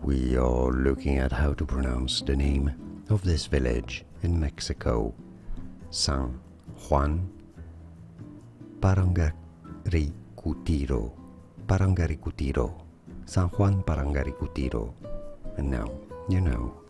we are looking at how to pronounce the name of this village in Mexico, San Juan Parangaricutiro, San Juan Parangaricutiro. And now you know.